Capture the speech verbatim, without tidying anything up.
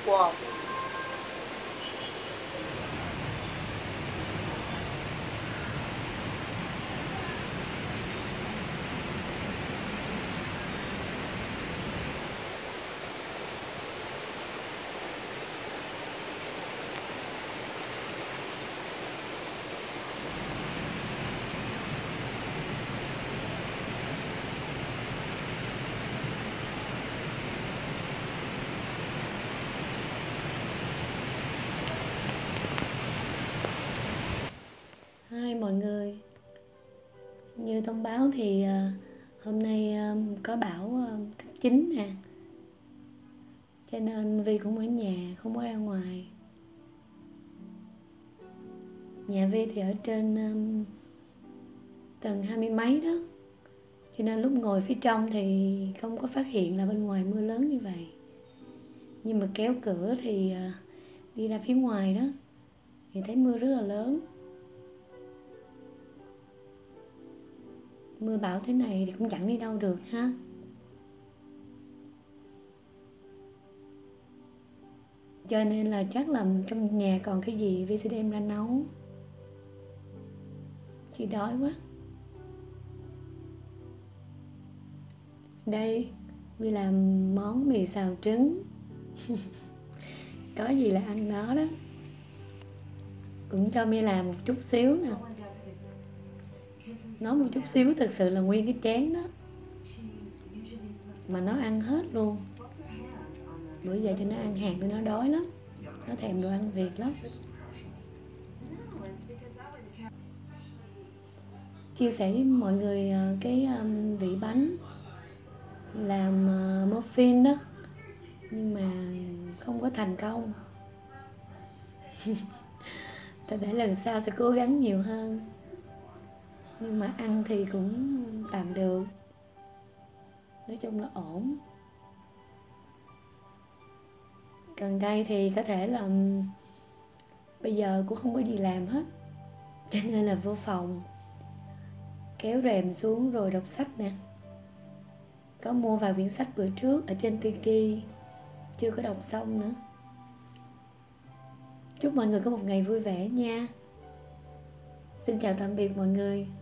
过。 Hi mọi người, như thông báo thì uh, hôm nay um, có bão um, cấp chín nè, cho nên Vi cũng ở nhà, không có ra ngoài. Nhà Vi thì ở trên um, tầng hai mươi mấy đó, cho nên lúc ngồi phía trong thì không có phát hiện là bên ngoài mưa lớn như vậy. Nhưng mà kéo cửa thì uh, đi ra phía ngoài đó thì thấy mưa rất là lớn. Mưa bão thế này thì cũng chẳng đi đâu được ha. Cho nên là chắc là trong nhà còn cái gì Vi sẽ đem ra nấu. Chị đói quá. Đây, Vi làm món mì xào trứng. Có gì là ăn đó đó. Cũng cho Mi làm một chút xíu nè. Nói một chút xíu thực sự là nguyên cái chén đó. Mà nó ăn hết luôn. Bữa giờ cho nó ăn hàng thì nó đói lắm. Nó thèm đồ ăn Việt lắm. Chia sẻ với mọi người cái um, vị bánh làm uh, muffin đó, nhưng mà không có thành công. Tại để lần sau sẽ cố gắng nhiều hơn. Nhưng mà ăn thì cũng tạm được. Nói chung là ổn. Gần đây thì có thể là bây giờ cũng không có gì làm hết, cho nên là vô phòng kéo rèm xuống rồi đọc sách nè. Có mua vài quyển sách bữa trước ở trên Tiki, chưa có đọc xong nữa. Chúc mọi người có một ngày vui vẻ nha. Xin chào tạm biệt mọi người.